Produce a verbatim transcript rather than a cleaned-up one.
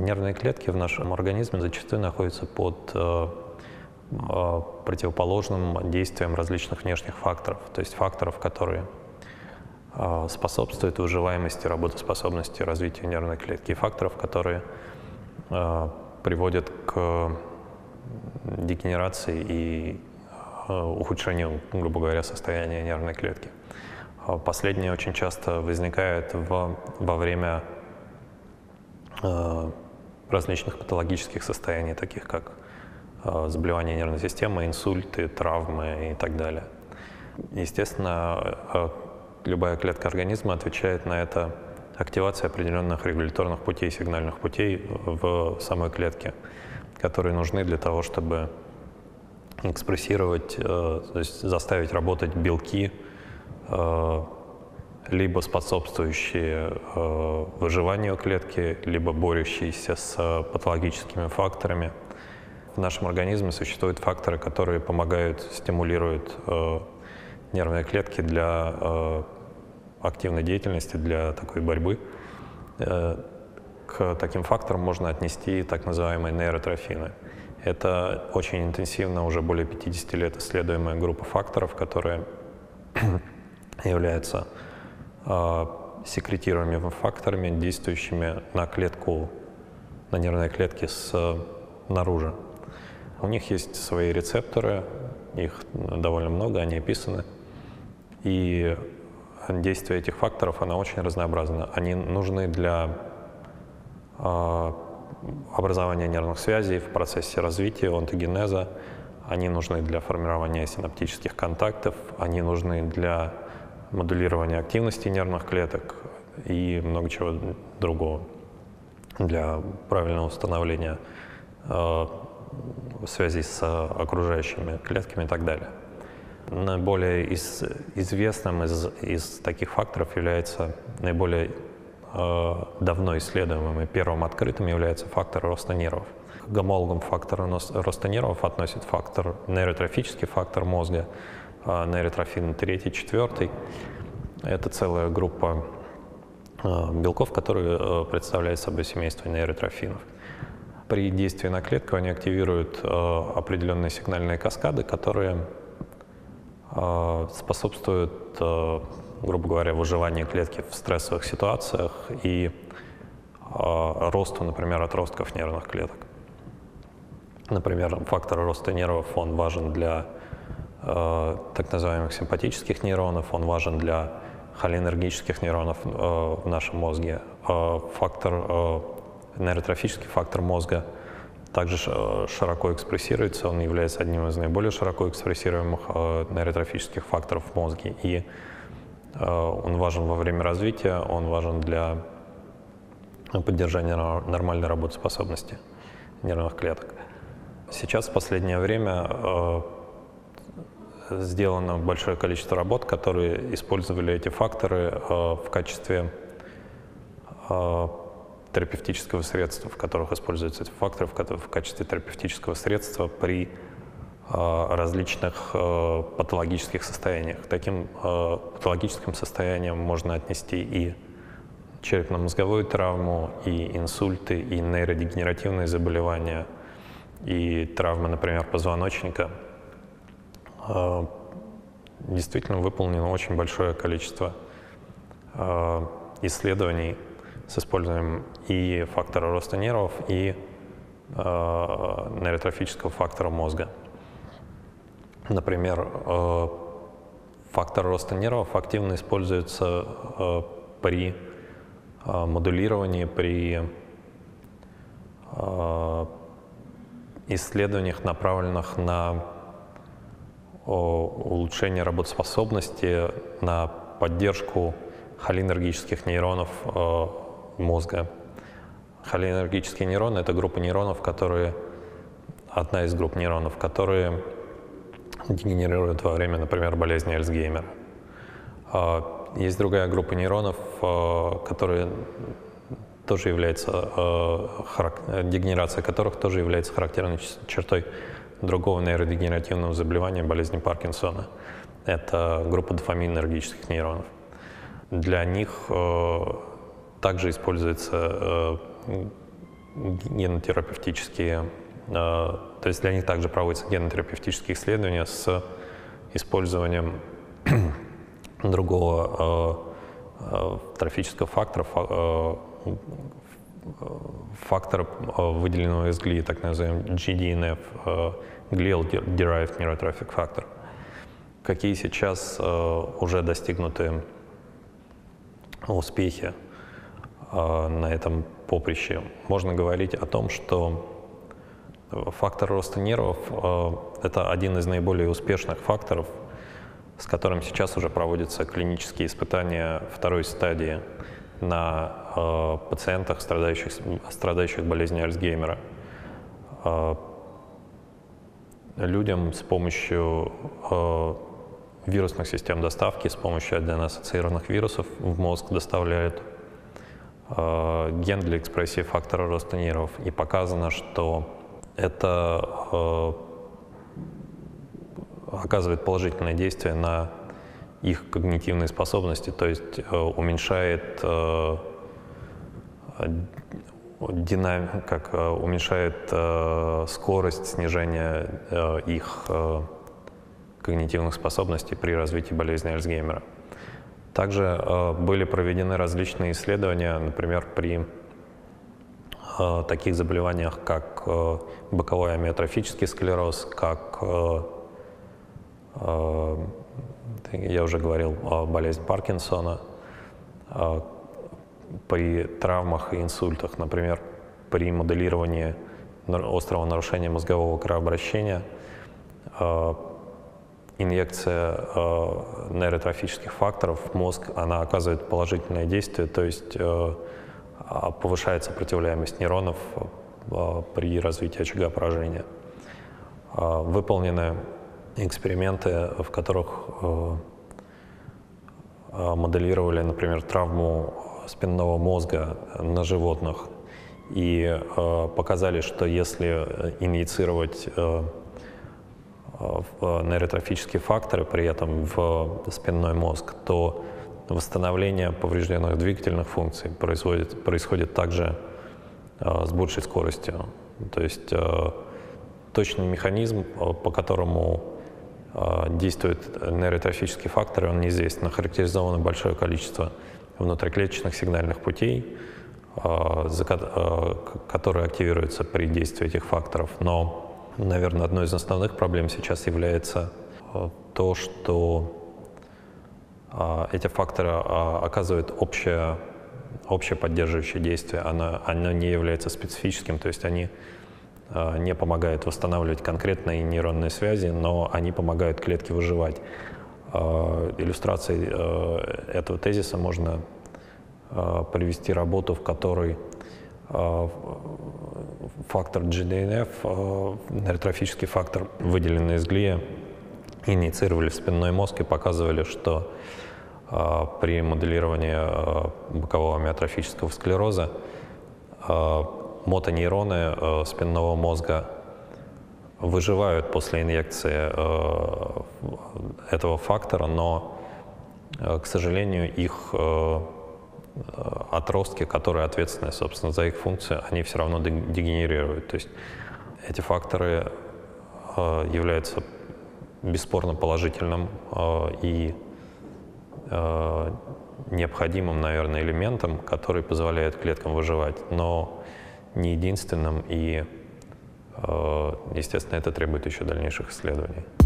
Нервные клетки в нашем организме зачастую находятся под э, э, противоположным действием различных внешних факторов, то есть факторов, которые э, способствуют выживаемости, работоспособности, развитию нервной клетки, и факторов, которые э, приводят к дегенерации и э, ухудшению, грубо говоря, состояния нервной клетки. Последнее очень часто возникает в, во время э, различных патологических состояний, таких как э, заболевания нервной системы, инсульты, травмы и так далее. Естественно, э, любая клетка организма отвечает на это активацией определенных регуляторных путей, сигнальных путей в самой клетке, которые нужны для того, чтобы экспрессировать, э, то есть заставить работать белки, либо способствующие э, выживанию клетки, либо борющиеся с патологическими факторами. В нашем организме существуют факторы, которые помогают, стимулируют э, нервные клетки для э, активной деятельности, для такой борьбы. Э, к таким факторам можно отнести так называемые нейротрофины. Это очень интенсивно, уже более пятидесяти лет исследуемая группа факторов, которые являются э, секретируемыми факторами, действующими на клетку, на нервные клетки снаружи. У них есть свои рецепторы, их довольно много, они описаны. И действие этих факторов, оно очень разнообразно. Они нужны для э, образования нервных связей в процессе развития, онтогенеза, они нужны для формирования синаптических контактов, они нужны для модулирования активности нервных клеток и много чего другого, для правильного установления э, связей с окружающими клетками и так далее. Наиболее из, известным из, из таких факторов является, наиболее э, давно исследуемым и первым открытым является фактор роста нервов. К гомологам фактора роста нервов относят фактор, нейротрофический фактор мозга, нейротрофин третий, четвертый. Это целая группа белков, которые представляют собой семейство нейротрофинов. При действии на клетку они активируют определенные сигнальные каскады, которые способствуют, грубо говоря, выживанию клетки в стрессовых ситуациях и росту, например, отростков нервных клеток. Например, фактор роста нервов, он важен для э, так называемых симпатических нейронов, он важен для холинергических нейронов э, в нашем мозге. Э, фактор, э, нейротрофический фактор мозга также широко экспрессируется, он является одним из наиболее широко экспрессируемых э, нейротрофических факторов в мозге, и э, он важен во время развития, он важен для поддержания нормальной работоспособности нервных клеток. Сейчас в последнее время э, сделано большое количество работ, которые использовали эти факторы э, в качестве э, терапевтического средства, в которых используются эти факторы в, в качестве терапевтического средства при э, различных э, патологических состояниях. Таким э, патологическим состоянием можно отнести и черепно-мозговую травму, и инсульты, и нейродегенеративные заболевания, и травмы, например, позвоночника. Действительно выполнено очень большое количество исследований с использованием и фактора роста нервов, и нейротрофического фактора мозга. Например, фактор роста нервов активно используется при модулировании, при исследованиях, направленных на улучшение работоспособности, на поддержку холинергических нейронов мозга. Холинергические нейроны — это группа нейронов, которые, одна из групп нейронов, которые дегенерируют во время, например, болезни Альцгеймера. Есть другая группа нейронов, которые тоже является, дегенерация которых тоже является характерной чертой другого нейродегенеративного заболевания, болезни Паркинсона. Это группа дофаминергических нейронов. Для них также используется генотерапевтические, то есть для них также проводятся генотерапевтические исследования с использованием другого трофического фактора, фактора, выделенного из глии, так называемый джи ди эн эф, Glial Derived Neurotrophic Factor. Какие сейчас уже достигнуты успехи на этом поприще? Можно говорить о том, что фактор роста нервов — это один из наиболее успешных факторов, с которым сейчас уже проводятся клинические испытания второй стадии на э, пациентах, страдающих, страдающих болезнью Альцгеймера. Э, людям с помощью э, вирусных систем доставки, с помощью эй ди эн-ассоциированных вирусов в мозг доставляют э, ген для экспрессии фактора роста нервов. И показано, что это э, оказывает положительное действие на их когнитивные способности, то есть э, уменьшает, э, динам... как, э, уменьшает э, скорость снижения э, их э, когнитивных способностей при развитии болезни Альцгеймера. Также э, были проведены различные исследования, например, при э, таких заболеваниях, как э, боковой амиотрофический склероз, как э, я уже говорил о болезни Паркинсона, при травмах и инсультах, например, при моделировании острого нарушения мозгового кровообращения, инъекция нейротрофических факторов в мозг, она оказывает положительное действие, то есть повышает сопротивляемость нейронов при развитии очага поражения. Выполнены эксперименты, в которых э, моделировали, например, травму спинного мозга на животных и э, показали, что если инъецировать э, в нейротрофические факторы при этом в спинной мозг, то восстановление поврежденных двигательных функций происходит, происходит также э, с большей скоростью. То есть э, точный механизм, по которому действуют нейротрофические факторы, он неизвестен. Охарактеризовано большое количество внутриклеточных сигнальных путей, которые активируются при действии этих факторов. Но, наверное, одной из основных проблем сейчас является то, что эти факторы оказывают общее, общее поддерживающее действие. Оно, оно не является специфическим, то есть они не помогают восстанавливать конкретные нейронные связи, но они помогают клетке выживать. Иллюстрацией этого тезиса можно привести работу, в которой фактор джи ди эн эф, нейротрофический фактор, выделенный из глии, инициировали в спинной мозг и показывали, что при моделировании бокового амиотрофического склероза мотонейроны э, спинного мозга выживают после инъекции э, этого фактора, но, э, к сожалению, их э, отростки, которые ответственны, собственно, за их функцию, они все равно дегенерируют. То есть эти факторы э, являются бесспорно положительным э, и э, необходимым, наверное, элементом, который позволяет клеткам выживать, но не единственным, и, естественно, это требует еще дальнейших исследований.